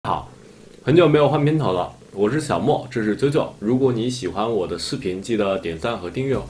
好，很久没有换片头了，我是小莫，这是九九。如果你喜欢我的视频，记得点赞和订阅哦。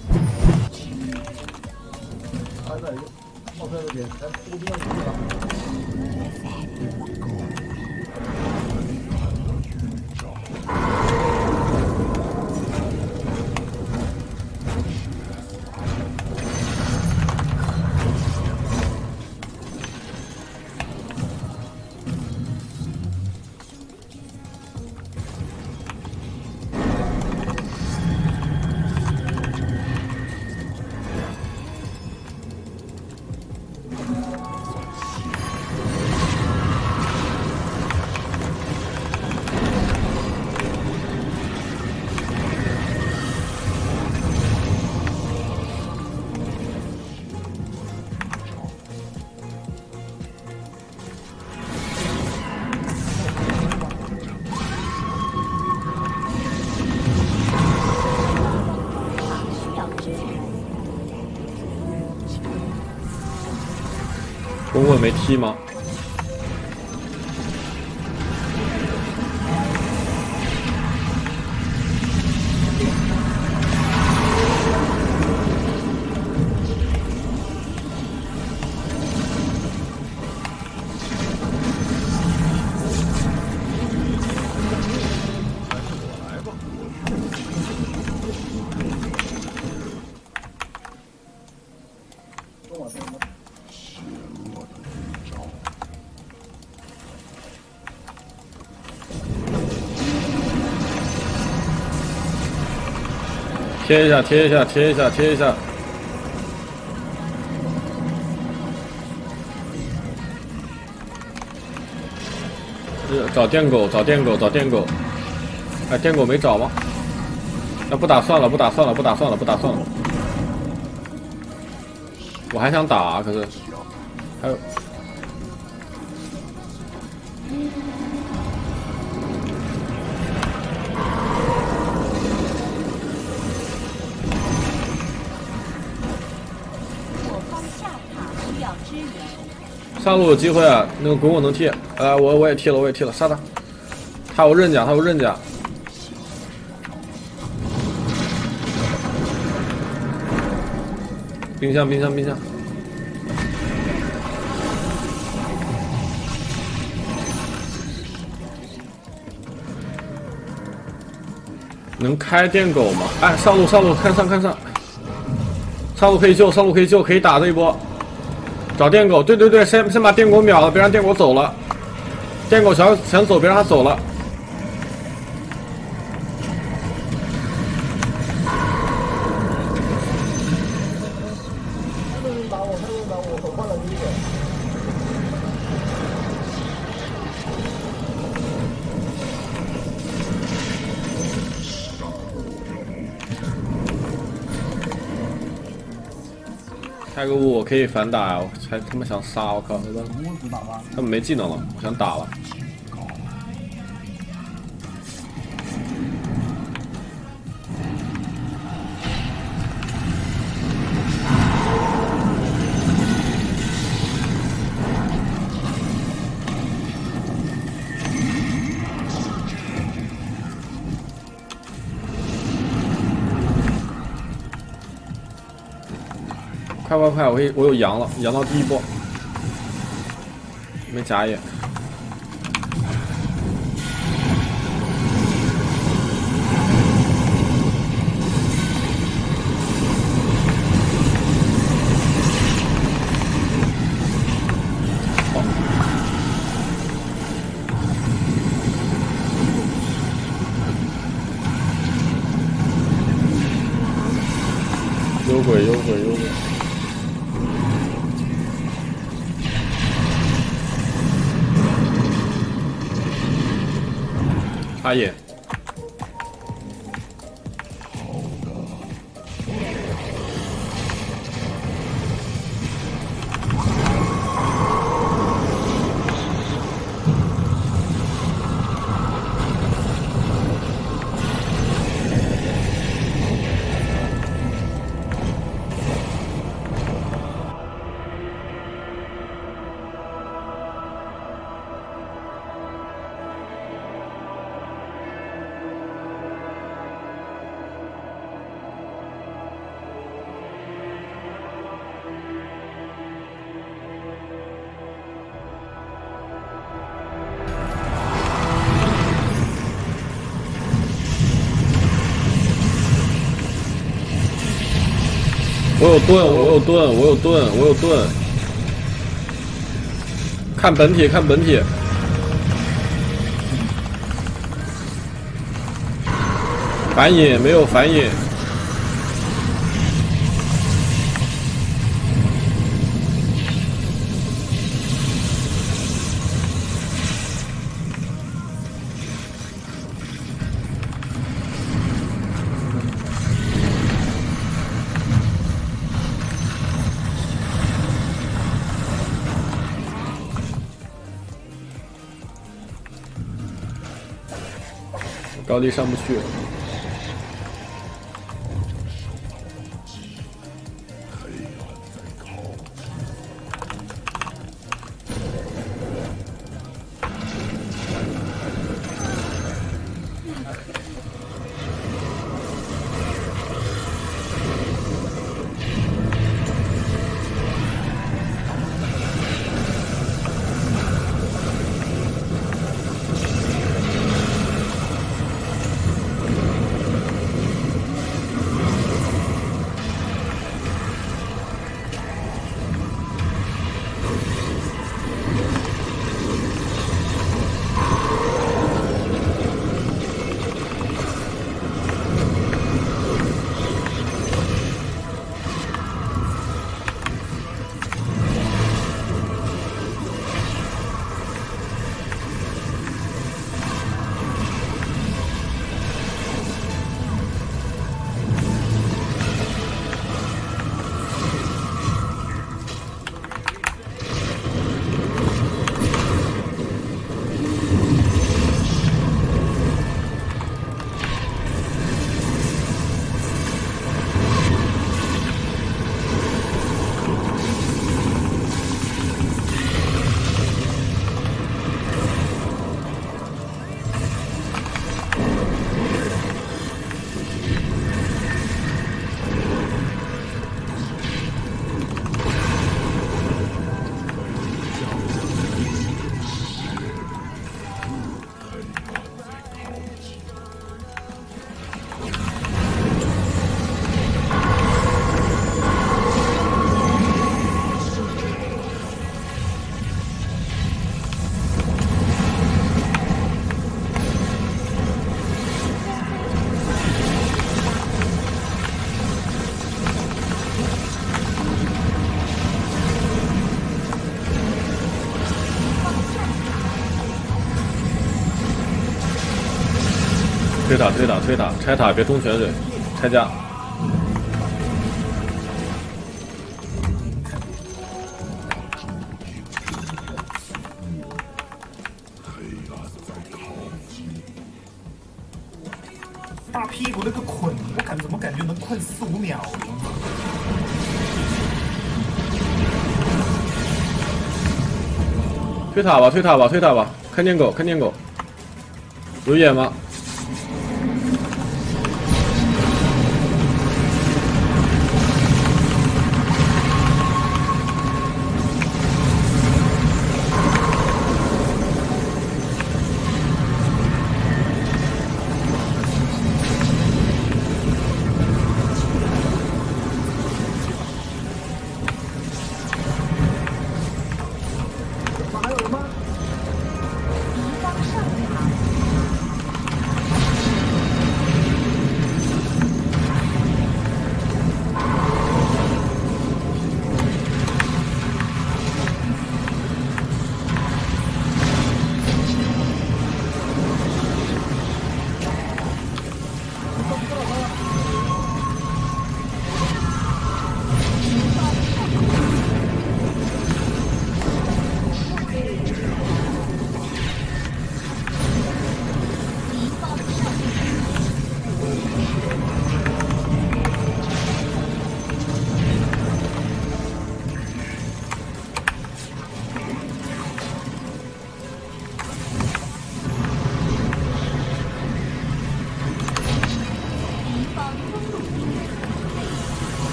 滚滚没踢吗？贴一下，贴一下，贴一下，贴一下。找电狗，找电狗，找电狗。哎，电狗没找吗？那不打算了，不打算了，不打算了，不打算了。我还想打，可是还有。上路有机会啊！那个滚滚能踢，我也踢了，我也踢了，杀他！他有刃甲，他有刃甲。冰箱，冰箱，冰箱。能开电狗吗？哎，上路，上路，看上，看上。上路可以救，上路可以救，可以打这一波。找电狗，对对对，先把电狗秒了，别让电狗走了。电狗想走，别让他走了。开个雾我可以反打呀！我才他妈想杀，我靠！他们没技能了，我想打了。快快快！我有羊了，羊到第一波，没假野。有鬼，有鬼，有鬼！插眼。 我有盾，我有盾，我有盾，我有盾。看本体，看本体。反引没有反引。高地上不去。推塔推塔推塔，拆塔别冲泉水，拆家。 大屁股那个捆，我怎么感觉能困4、5秒？ 推塔吧，推塔吧，推塔吧！看见狗，看见狗，有眼吗？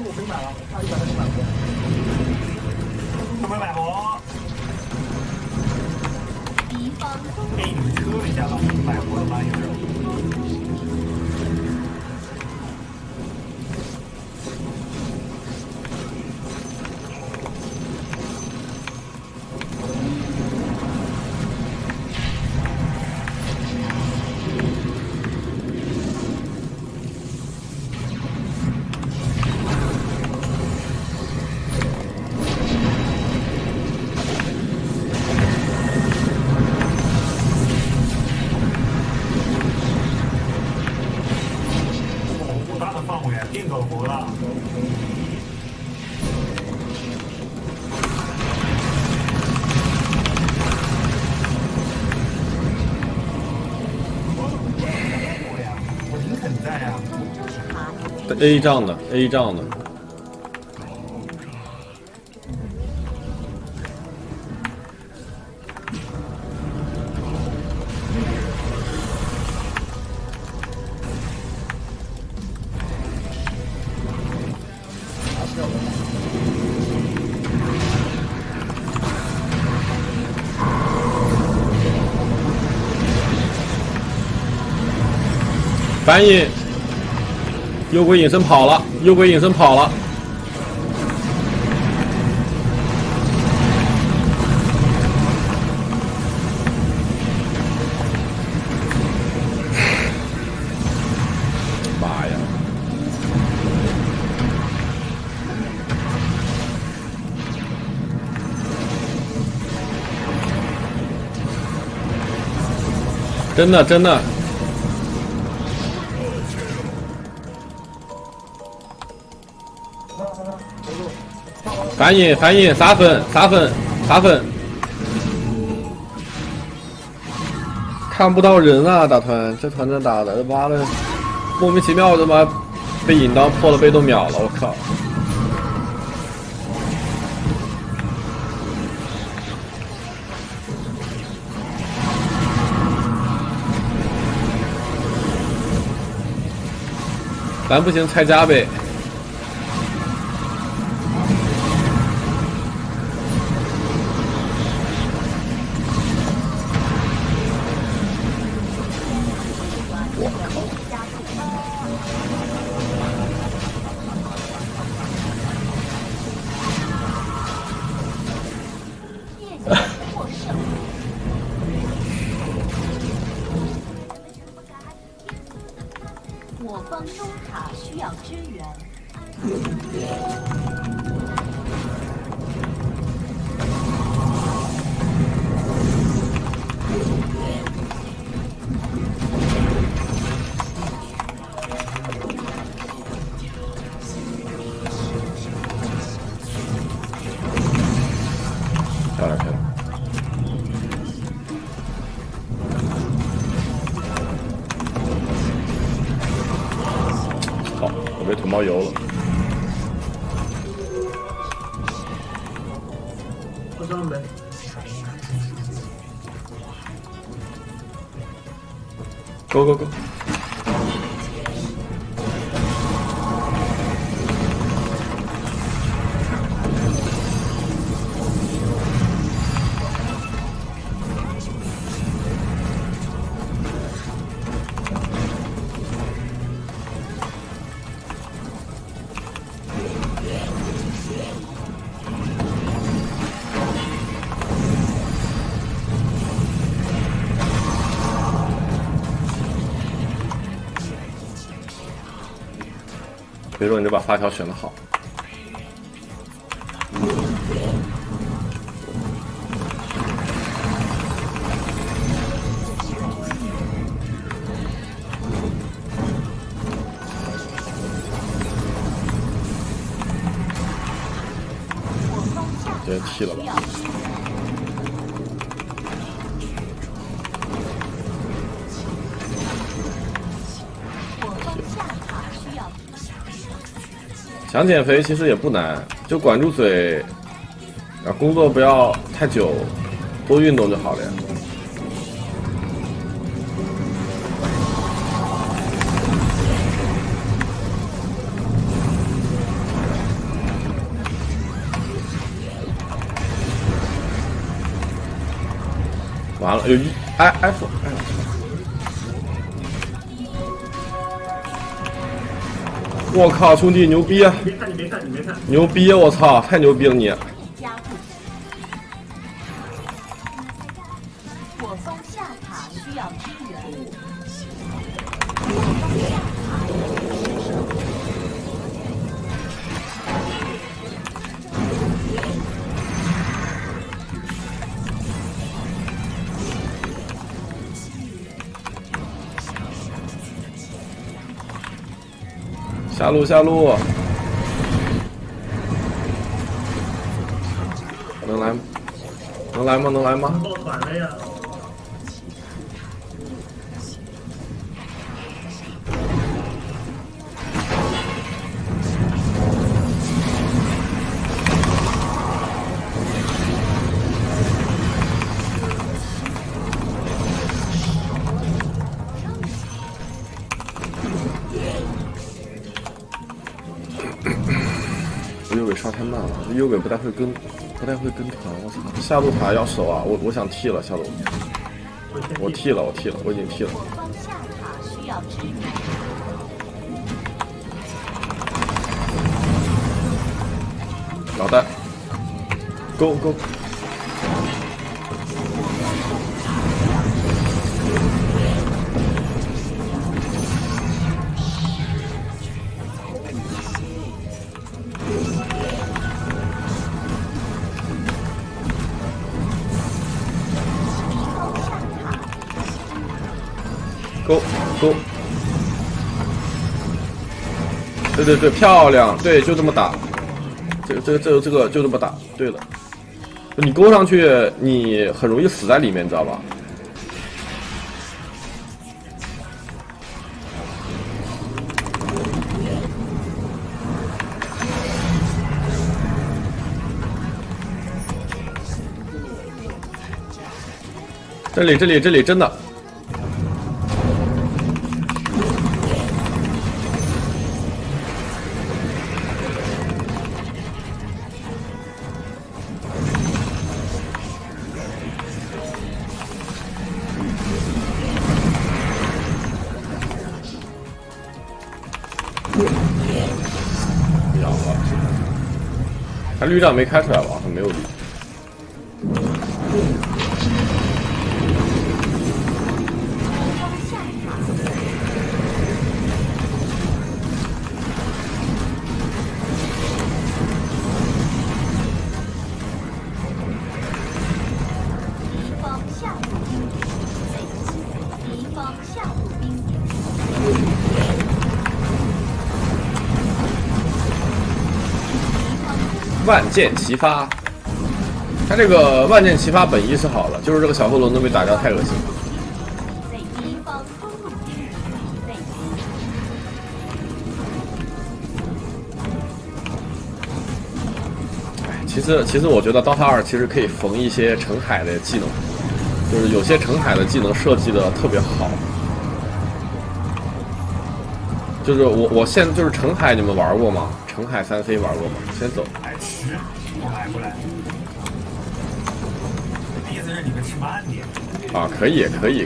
我可以买了，我差100块就买过。 他们买活。哎，你们车一下吧，买活了吗？有没有？ 大的范围啊，定狗活了。我林肯在啊。 A 仗的 A 仗的。 翻译，右鬼隐身跑了，右鬼隐身跑了。妈呀！真的真的。 反引反引，撒粉撒粉撒粉，看不到人啊！打团这团战打的，妈的，莫名其妙的妈被引刀破了，被动秒了，我靠！咱不行，拆家呗。 我方中塔需要支援。 漂亮漂亮。 好，我被土猫油了。 我上没。 Go go go！ 所以说你这把发条选的好。直接踢了吧。 想减肥其实也不难，就管住嘴，啊，工作不要太久，多运动就好了呀。 完了，有一F， 哎，我靠，兄弟牛逼啊！ 你别看， 牛逼！我操，太牛逼了你！ 加固。我方下塔需要支援。我方下塔失守。 下路下路，能来吗？能来吗？能来吗？ 爆团了呀！ 右尾刷太慢了，右尾不太会跟团，我操！下路塔要守啊，我想替了下路，我替了，我已经替了。 我方下塔需要支援。 老大 ，Go Go！ Go Go！ 对，漂亮，对，就这么打，这个就这么打，对了，你勾上去，你很容易死在里面，你知道吧？这里真的。秒了，他绿障没开出来吧？他没有绿。万箭齐发，他这个万箭齐发本意是好了，就是这个小后轮都被打掉，太恶心了。其实我觉得 DOTA 2其实可以缝一些澄海的技能，就是有些澄海的技能设计的特别好。就是我现在就是澄海，你们玩过吗？澄海3C 玩过吗？先走。 来吃，过来。意思是你们吃慢点。 啊，可以。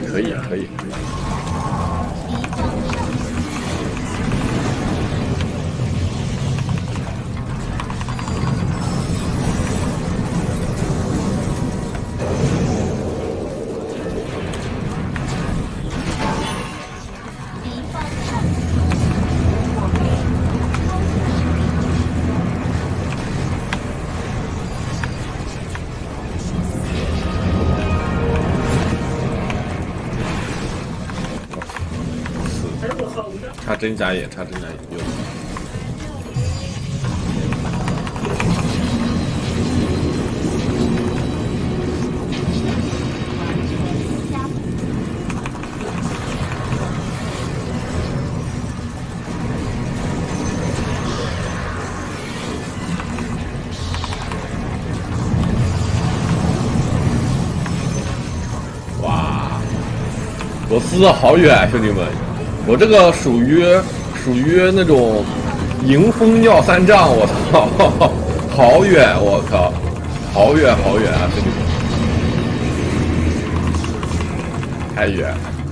差真假野，有。哇，罗斯好远，兄弟们。我这个属于那种迎风尿3丈，我操，好远，我靠，好远啊，兄弟们！ 太远，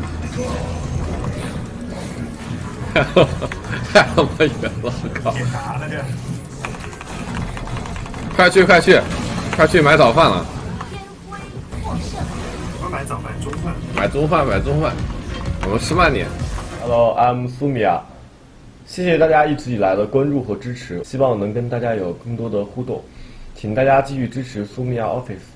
太他妈远了，我靠！ 别打了这。 快去快去，快去买早饭了！ 天辉获胜。 我买早饭、中饭。 买中饭，买中饭，我们吃慢点。Hello，I'm 苏米娅，谢谢大家一直以来的关注和支持，希望能跟大家有更多的互动，请大家继续支持苏米娅 Office。